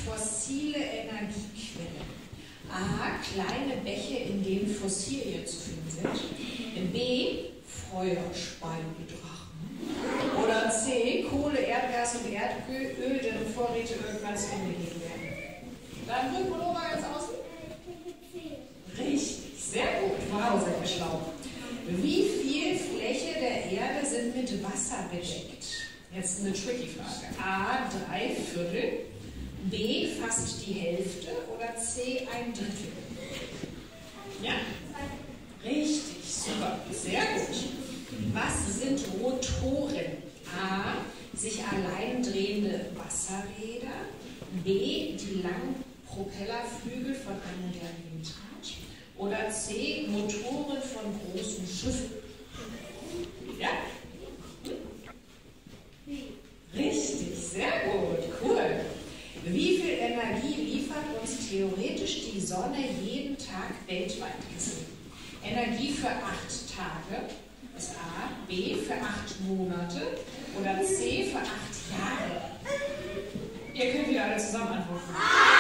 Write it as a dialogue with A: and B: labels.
A: fossile Energiequelle? A. Kleine Bäche, in denen Fossilien zu finden sind. B. Feuerspeiendrachen. Oder C. Kohle, Erdgas und Erdöl, deren Vorräte irgendwann zu Ende gehen werden. Dann drücken wir oben ganz außen. Richtig, sehr gut. Wow, sehr schlau. Wie viel Fläche der Erde sind mit Wasser bedeckt? Jetzt eine tricky Frage. A. 3/4, B. fast die Hälfte oder C. 1/3? Ja? Richtig, super, sehr gut. Was sind Rotoren? A. Sich allein drehende Wasserräder, B. die langen Propellerflügel von einem modernen Rad oder C. Motoren von großen Schiffen? Ja? Richtig, sehr gut, cool. Wie viel Energie liefert uns theoretisch die Sonne jeden Tag weltweit gesehen? Energie für 8 Tage ist A, B für 8 Monate oder C für 8 Jahre? Ihr könnt wieder alle zusammen antworten.